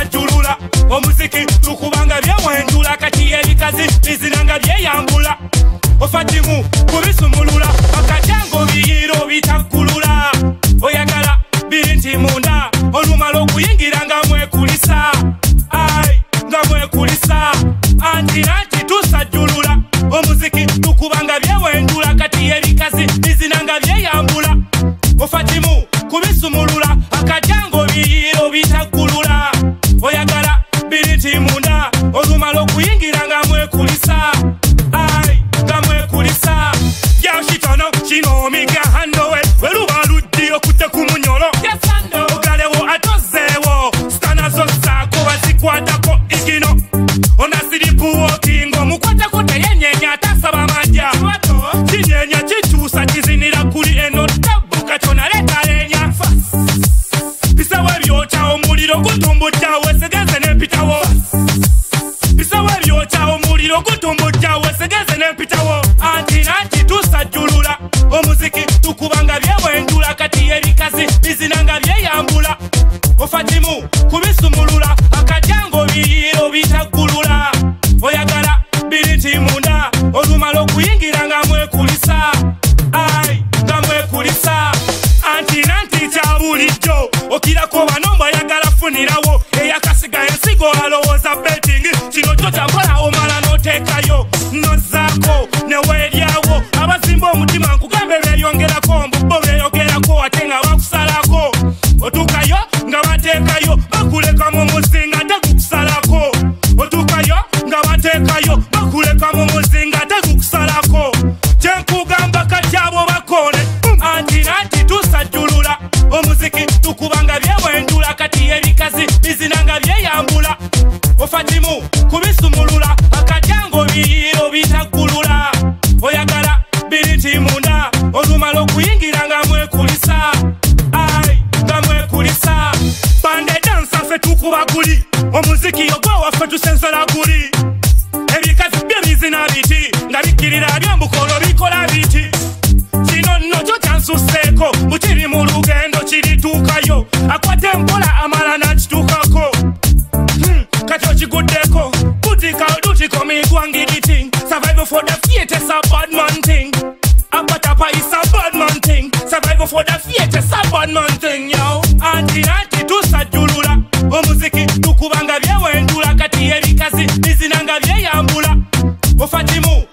tusajulula omuziki tukubanga byewendula kati ebikazi bizinanga byeyambula ofatimu kubisumulula akajango biyiro bitakulula oyagala binti munda olumala okuyingira nga mwekulisa ai nga mwekulisa anti tusajulula omuziki tukubanga byewendula kati ebikazi bizinanga byeyambula ofatimu kubisumulula akajango biyiro bitakulula oyagala binti munda olumala okuyingira nga mwekulisa ai nga mwekulisa yashitono kino migahandowe weluba luddi okutte ku munyolo ogalewo atozeewo stanazo zaako bazikwatako igino onasiripuwokingo mukwatako teyenyenya atasaba majja kinyenya kikyusa kizinira kuli eno tabbuka kyonaletalenya bisawe byokya omuliro gutumbujjawo esegeze nempitawo bisawe byokya omuliro gutumbujjawo esegeze nempitawo anti tusajulula omuziki tukubanga byewendula kati ebikazi bizinanga byeyambula ofatimu kubisumulula akajango biyiro bitakulula oyagala binti munda olumala okuyingira nga mwekulisa ai nga mwekulisa anti kya bulijjo okirako banomba oyagala funirawo eyakasiga ensigo alowooza betting kino kyo kyakola omala n'oteekayo nozaako neweeryawo abazimba omutima nkugambe beeyongerako mbubbo beeyogerako ate nga bakusalako otuukayo nga bateekayo bakuleka mu muzinga ate gukusalako otuukayo nga bateekayo bakuleka mu muzinga ate gukusalako kyenkugamba kati abo bakone anti tusajulula omuziki tukubanga byewendula kati ebikazi bizinanga byeyambula ofatimu kubisumulula akajango biyiro bitakulula oyagala binti munda olumala okuyingira nga mwekulisa ai nga mwekulisa bande dansa ffe tukuba guli omuziki ogwo waffe tusensera guli ebikazi bye bizina biti nga bikkirira byembukolo bikola biti kino nno kyo kyansuseeko bukiri mu lugendo kirituukayo akwate empola amala nakituukako kati okiguddeko butiko migwangiriting survival for the theatre is a bad man thing apatapa is a bad man thing survival for the theatre is a bad man thing yo anti tusajulula omuziki tukubanga byewendula kati ebikazi bizinanga byeyambula ofatimu